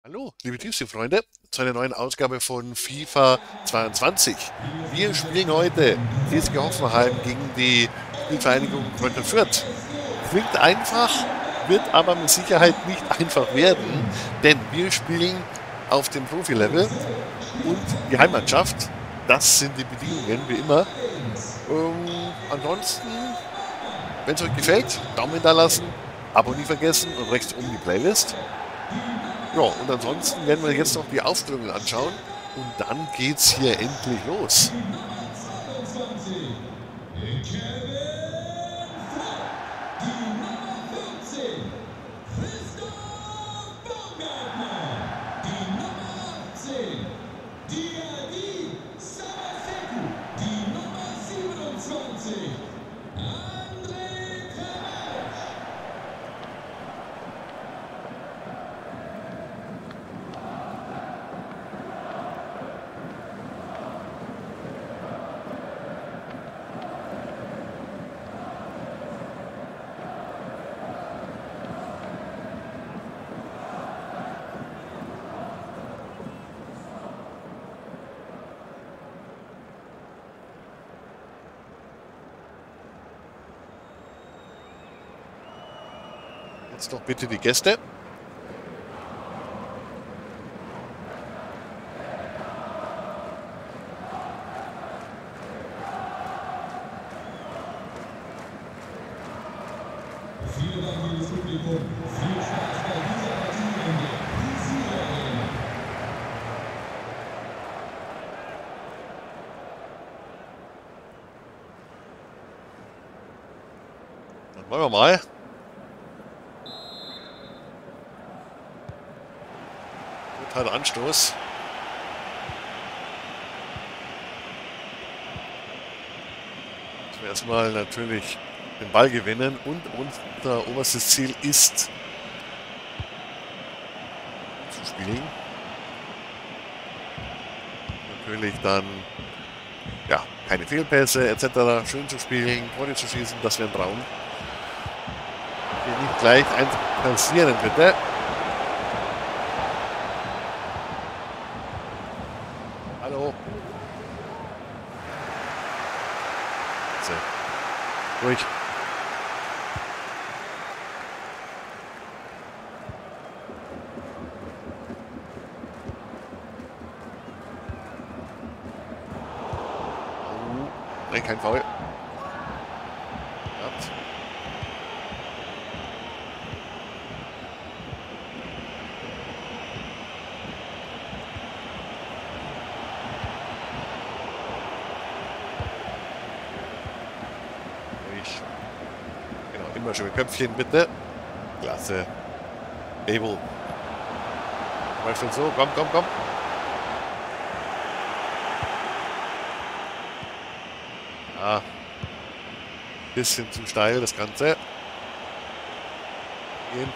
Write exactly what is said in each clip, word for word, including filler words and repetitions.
Hallo, liebe Tiefsee-Freunde, zu einer neuen Ausgabe von FIFA zweiundzwanzig. Wir spielen heute T S G Hoffenheim gegen die Spielvereinigung Greuther Fürth. Klingt einfach, wird aber mit Sicherheit nicht einfach werden, denn wir spielen auf dem Profilevel und die Heimmannschaft. Das sind die Bedingungen, wie immer. Ähm, ansonsten, wenn es euch gefällt, Daumen da lassen, Abo nie vergessen und rechts oben die Playlist. Ja, und ansonsten werden wir jetzt noch die Aufstellungen anschauen und dann geht's hier endlich los. Jetzt noch bitte die Gäste. Vielen Dank, liebes Publikum. Viel Spaß bei dieser Partie in der P C Arena. Dann wollen wir mal. Totaler Anstoß. Dass wir erstmal natürlich den Ball gewinnen und unser oberstes Ziel ist zu spielen. Natürlich dann ja keine Fehlpässe et cetera. Schön zu spielen, Tore zu schießen, das wäre ein Traum. Hier nicht gleich eins passieren, bitte. Hallo. So. Ruhig. Oh, nein, kein Foul. Ja. Ruhig. Genau, immer schön mit Köpfchen, bitte. Klasse. Abel. Mal schon so, komm, komm, komm. Ja. Bisschen zu steil, das Ganze. Gehen.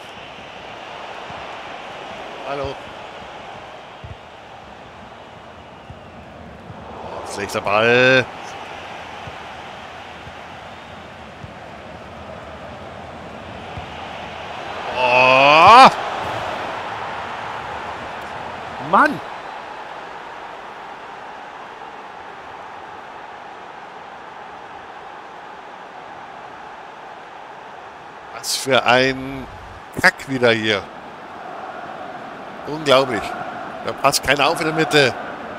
Hallo. Oh, schlechter Ball. Oh! Mann! Was für ein Kack wieder hier. Unglaublich. Da passt keiner auf in der Mitte.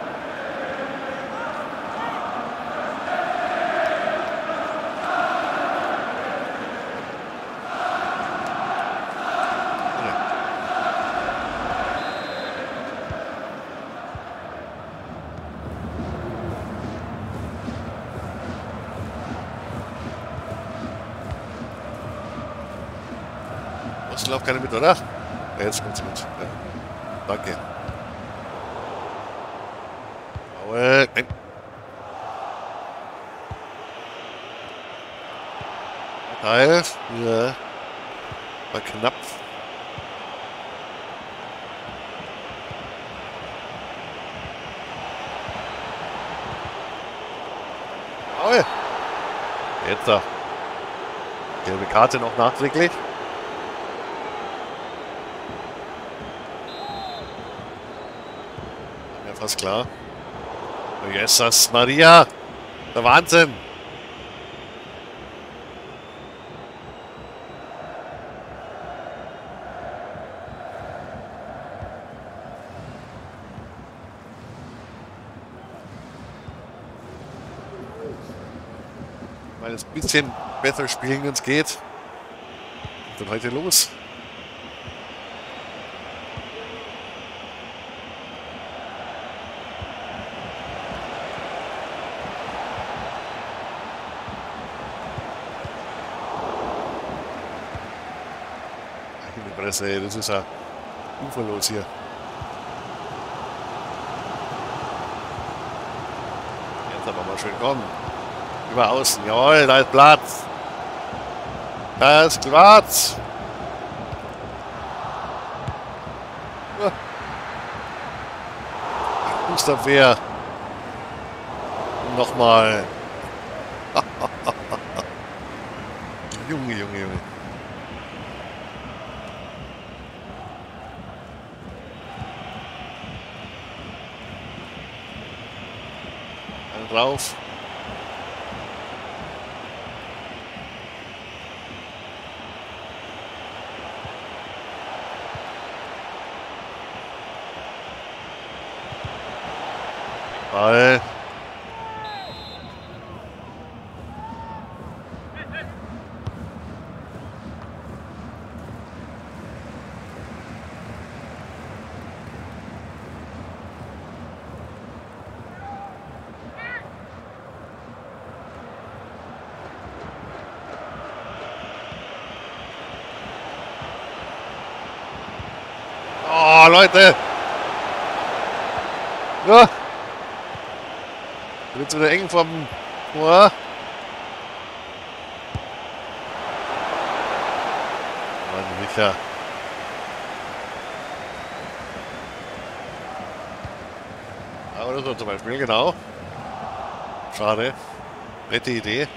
Das läuft keiner mit, oder? Ja, jetzt kommt sie mit. Ja. Danke. Aue. Nein. Teil. Ja. War knapp. Aue. Jetzt da. Gelbe Karte noch nachträglich. fast klar. Oh, Jesus Maria! Der Wahnsinn! Weil es ein bisschen besser spielen, wenn es geht. Was ist denn heute los? In die Presse, das ist ja uferlos hier. Jetzt aber mal schön kommen. Über außen, jawohl, da ist Platz. Da ist Platz. Ja. Gustav Wehr. Nochmal. Junge, Junge, Junge. Dann drauf. Ball. Oh, Leute! Ja! Wird wieder eng vom Tor. Mann, Micha. Aber das war zum Beispiel, genau. Schade. Nette Idee.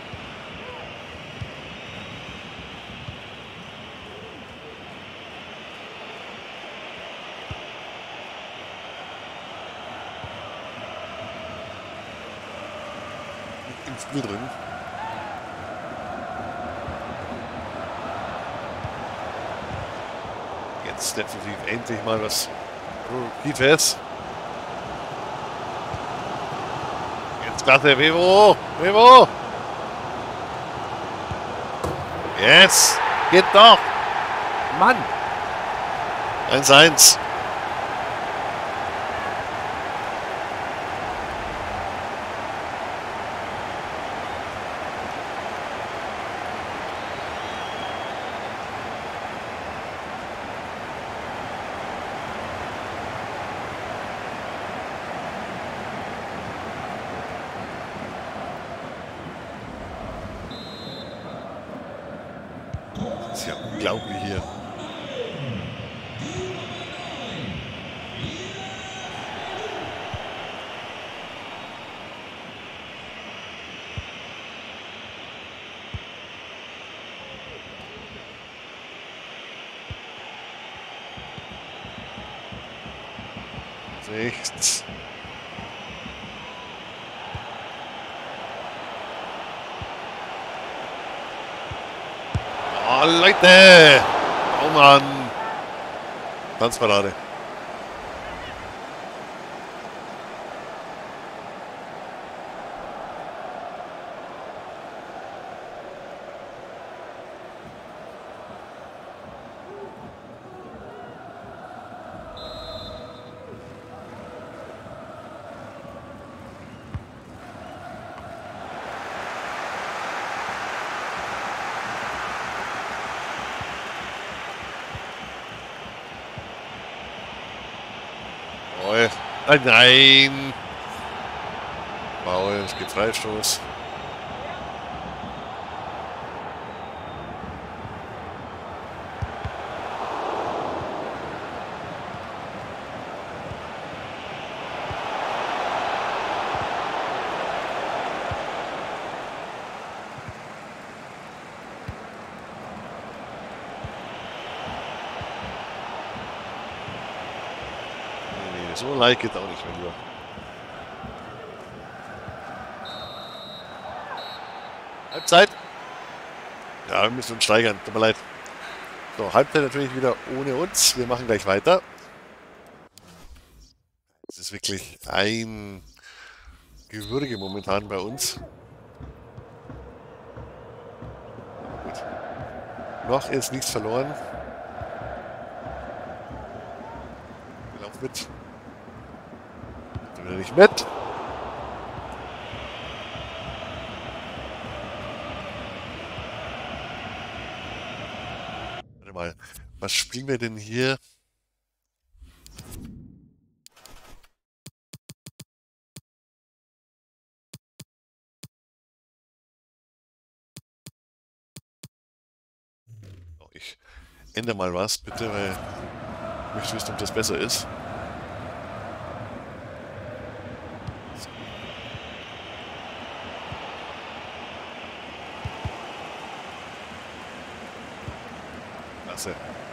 Im Spiel drin. Jetzt definitiv endlich mal was Produktives. Jetzt klasse, Wevo! Wevo! Yes! Geht doch! Mann! eins eins. Das ist ja unglaublich hier. Rechts. Oh, Leute! Oh Mann! Tanzparade. Jawohl. Nein, nein! Foul, es gibt Freistoß. so leicht geht auch nicht, mein Lieber. Halbzeit. Ja, wir müssen uns steigern. Tut mir leid. So, Halbzeit natürlich wieder ohne uns. Wir machen gleich weiter. Es ist wirklich ein Gewürge momentan bei uns. Gut. Noch ist nichts verloren. Wir laufen mit. Wieder nicht mit. Warte mal. Was spielen wir denn hier? Oh, ich ändere mal was, bitte, weil ich möchte wissen, ob das besser ist. Klasse.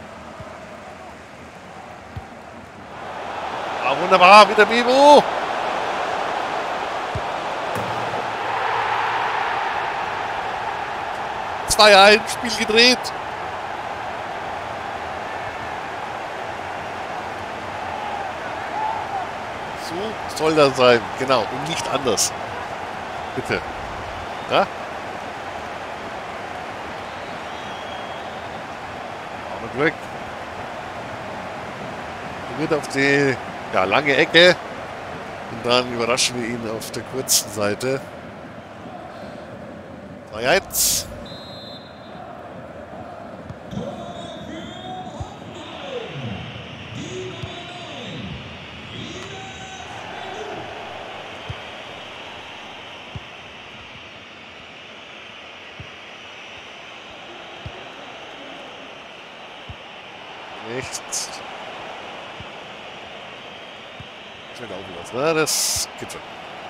Ah, wunderbar, wieder Bibo. zwei eins, Spiel gedreht. So soll das sein, genau, und nicht anders. Bitte. Ja? Aber Glück. Wird auf die ja, lange Ecke und dann überraschen wir ihn auf der kurzen Seite. zwei eins. Nichts. Schön aufgelassen. Ja, das geht schon.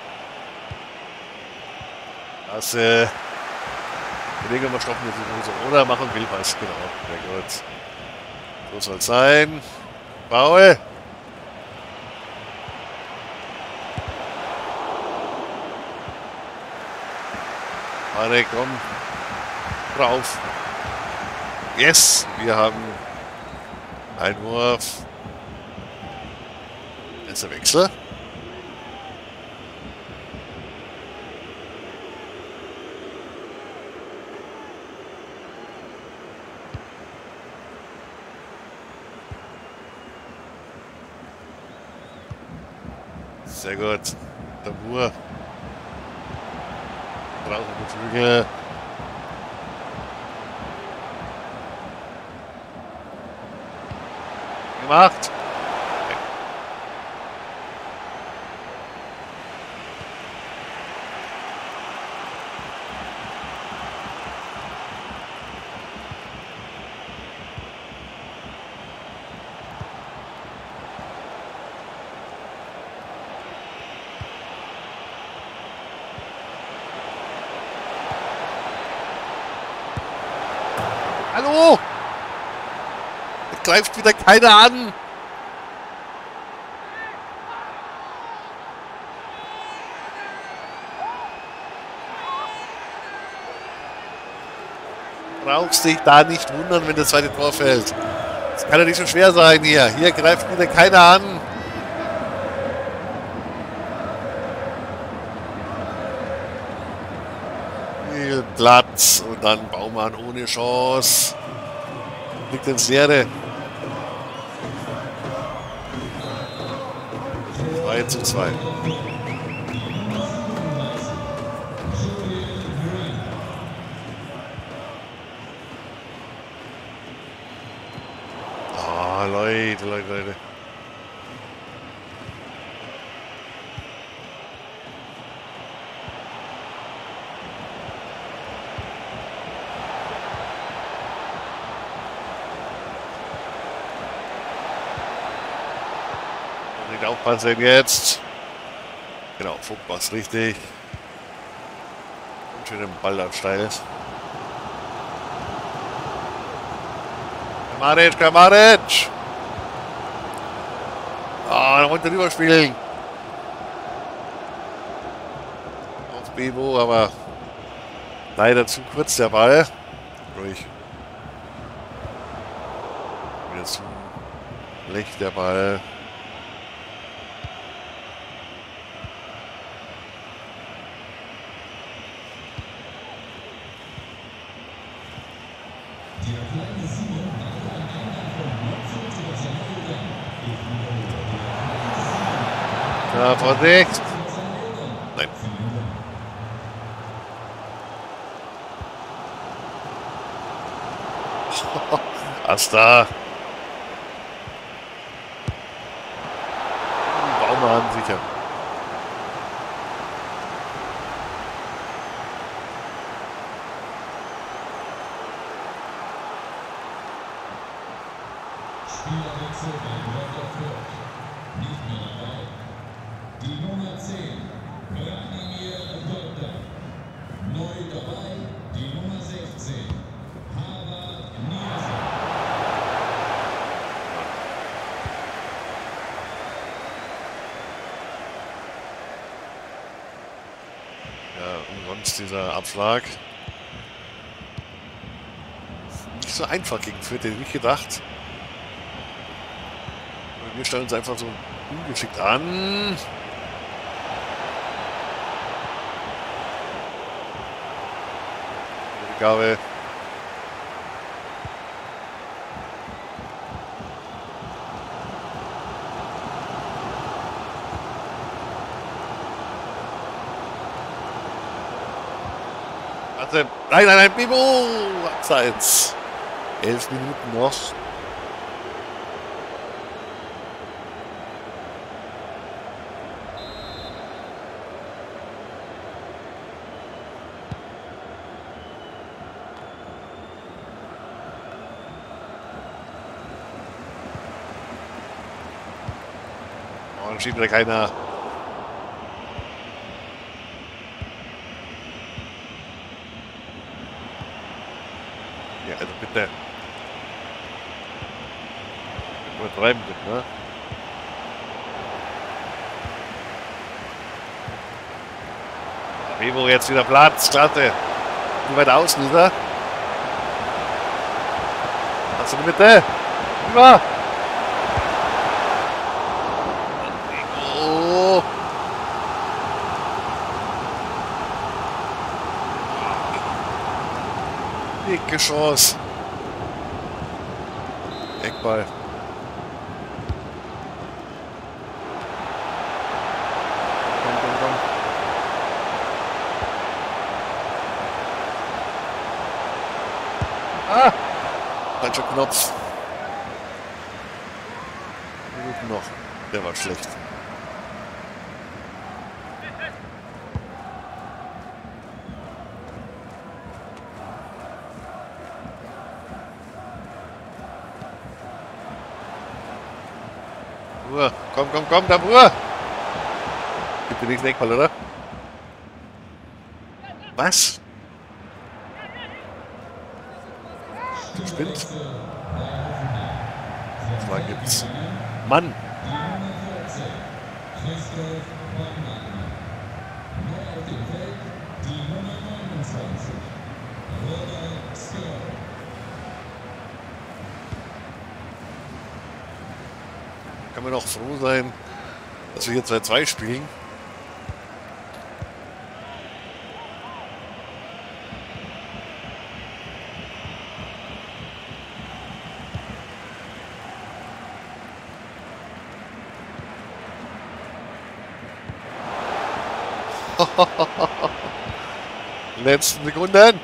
Das, äh, Belegen wir stoppen jetzt so. Oder machen Wildpass, genau. Sehr gut. So soll es sein. Baue. Warte, komm. Drauf. Yes! Wir haben Einwurf. Erster Wechsel. Sehr gut. Der Moore. Brauchen die Flügel. Gemacht. Hallo! Da greift wieder keiner an. Brauchst dich da nicht wundern, wenn das zweite Tor fällt. Das kann ja nicht so schwer sein hier. Hier greift wieder keiner an. Viel Platz und dann Baumann ohne Chance. Liegt ins Leere. zwei zu zwei. Ah, Leute, Leute, Leute. Nicht aufpassen jetzt. Genau, Funkpass richtig. Und schön den Ball absteil. Kramaric, Kramaric! Ah, runter rüberspielen. Auf Bebo, aber leider zu kurz der Ball. Ruhig. Wieder zu leicht der Ball. Ja, Vorsicht! Nein. Asta! Baumann sicher. Spielerwechsel bei Greuther Fürth. Nicht mehr dabei. Die Nummer zehn, Branimir Gotta. Neu dabei, die Nummer sechzehn, Harvard Nielsen. Ja, umsonst dieser Abschlag. Nicht so einfach gegen Fürth, hätte ich nicht gedacht. Wir stellen uns einfach so ungeschickt an. Gabe. Warte. Nein, nein, nein, Bibo! Abseits. Elf Minuten noch. Dann schiebt wieder keiner. Ja, also bitte. Übertreiben bitte, ne? Bebo jetzt wieder Platz, klasse. Wie weit außen, oder? Hast du die Mitte? Über! Dicke Chance. Eckball. Komm, komm, komm. Ah! Falscher Knopf. Minuten noch. Der war schlecht. Ruhe. Komm, komm, komm, da Ruhe. Gibt dir nächsten Eckball, oder? Was? Spinnt. Zwei gibt's. Mann. Kann man auch froh sein, dass wir hier zwei zwei spielen. Letzten Sekunden.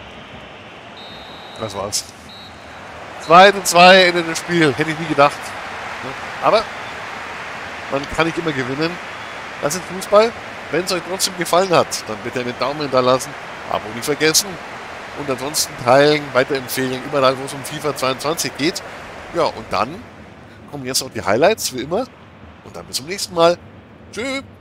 Das war's. zwei zu zwei, Ende des Spiels. Hätte ich nie gedacht. Aber man kann nicht immer gewinnen. Das ist Fußball. Wenn es euch trotzdem gefallen hat, dann bitte einen Daumen da lassen. Abo nicht vergessen. Und ansonsten teilen, weiterempfehlen, überall wo es um FIFA zweiundzwanzig geht. Ja, und dann kommen jetzt noch die Highlights, wie immer. Und dann bis zum nächsten Mal. Tschüss.